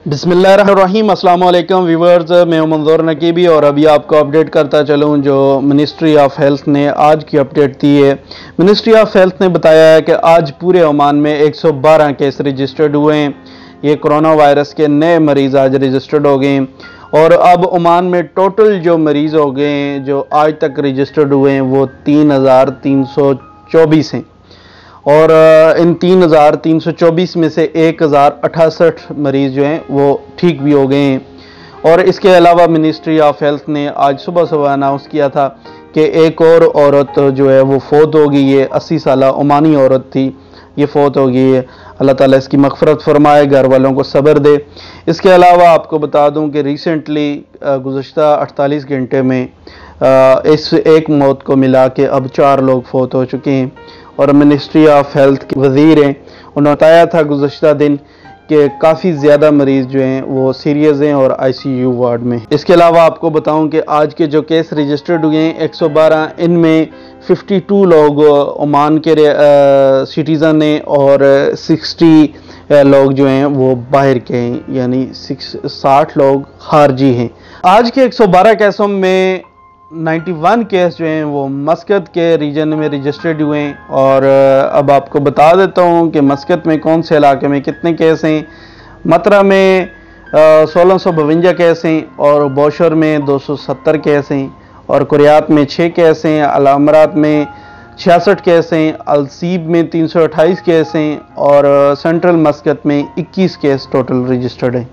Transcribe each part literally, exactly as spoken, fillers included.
बिस्मिल्लाहिर्रहमानिर्रहीम, अस्सलाम वालेकुम व्यूवर्स। मैं हूं मंजूर नकीबी और अभी आपको अपडेट करता चलूं जो मिनिस्ट्री ऑफ हेल्थ ने आज की अपडेट दी है। मिनिस्ट्री ऑफ हेल्थ ने बताया है कि आज पूरे ओमान में एक सौ बारह केस रजिस्टर्ड हुए हैं। ये कोरोना वायरस के नए मरीज़ आज रजिस्टर्ड हो गए हैं और अब ओमान में टोटल जो मरीज़ हो गए हैं जो आज तक रजिस्टर्ड हुए हैं वो तीन हज़ार तीन सौ चौबीस हैं और इन तीन हज़ार तीन सौ चौबीस में से एक हज़ार अठासठ मरीज़ जो हैं वो ठीक भी हो गए हैं। और इसके अलावा मिनिस्ट्री ऑफ हेल्थ ने आज सुबह सुबह अनाउंस किया था कि एक और औरत जो है वो फौत हो गई है। अस्सी साल ओमानी औरत थी, ये फौत हो गई है। अल्लाह ताला इसकी मग़फ़िरत फरमाए, घर वालों को सब्र दे। इसके अलावा आपको बता दूं कि रिसेंटली गुज़श्ता अड़तालीस घंटे में इस एक मौत को मिला के अब चार लोग फौत हो चुके हैं। और मिनिस्ट्री ऑफ हेल्थ के वज़ीर हैं, उन्होंने बताया था गुज़श्ता दिन कि काफ़ी ज़्यादा मरीज़ जो हैं वो सीरियस हैं और आईसीयू वार्ड में। इसके अलावा आपको बताऊं कि आज के जो केस रजिस्टर्ड हुए हैं एक सौ बारह, इनमें बावन लोग ओमान के सिटीज़न हैं और साठ लोग जो हैं वो बाहर के हैं, यानी साठ लोग खारजी हैं। आज के एक सौ बारह केसों में इक्यानवे केस जो हैं वो मस्कत के रीजन में रजिस्टर्ड हुए हैं। और अब आपको बता देता हूँ कि मस्कत में कौन से इलाके में कितने केस हैं। मतरा में सोलह सौ बवंजा केस हैं और बोशर में दो सौ सत्तर केस हैं और कुरियात में छः केस हैं, अल-अमरात में छियासठ केस हैं, अलसीब में तीन सौ अट्ठाईस केस हैं और सेंट्रल मस्कत में इक्कीस केस टोटल रजिस्टर्ड हैं।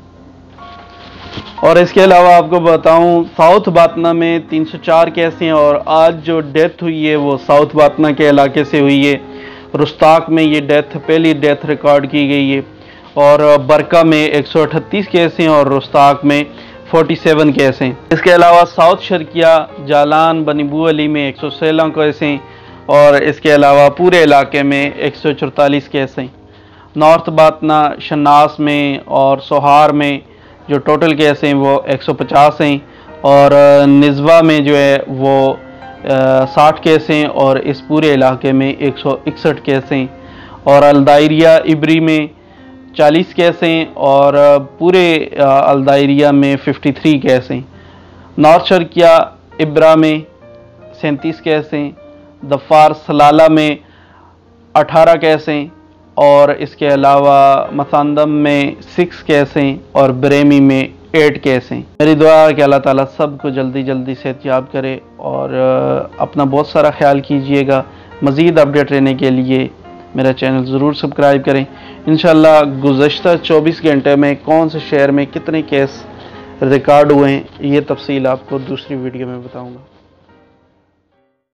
और इसके अलावा आपको बताऊं साउथ बातना में तीन सौ चार केस हैं और आज जो डेथ हुई है वो साउथ बातना के इलाके से हुई है। रुस्ताक में ये डेथ पहली डेथ रिकॉर्ड की गई है और बरका में एक सौ अठतीस केस हैं और रुस्ताक में सैंतालीस केस हैं। इसके अलावा South Sharqiya, Jalan, Bani Bu Ali में एक सौ सोलह केस हैं और इसके अलावा पूरे इलाके में एक सौ चौतालीस केस हैं। नॉर्थ बातना, शनास में और सोहार में जो टोटल केस हैं वो एक सौ पचास हैं और निज़वा में जो है वो साठ केस हैं और इस पूरे इलाके में एक सौ इकसठ केस हैं। और अलदायरिया इबरी में चालीस केस हैं और पूरे अलदायरिया में तिरेपन केस हैं। नॉर्थ शर्किया इब्रा में सैंतीस केस हैं, दफ़ार सलाला में अठारह केस हैं और इसके अलावा मसांदम में सिक्स केस हैं और ब्रेमी में एट केस हैं। मेरी दुआ है कि अल्लाह ताला सबको जल्दी जल्दी सेहतयाब करे और अपना बहुत सारा ख्याल कीजिएगा। मज़ीद अपडेट रहने के लिए मेरा चैनल ज़रूर सब्सक्राइब करें। इंशाल्लाह गुज़श्ता चौबीस घंटे में कौन से शहर में कितने केस रिकॉर्ड हुए हैं ये तफसील आपको दूसरी वीडियो में बताऊँगा।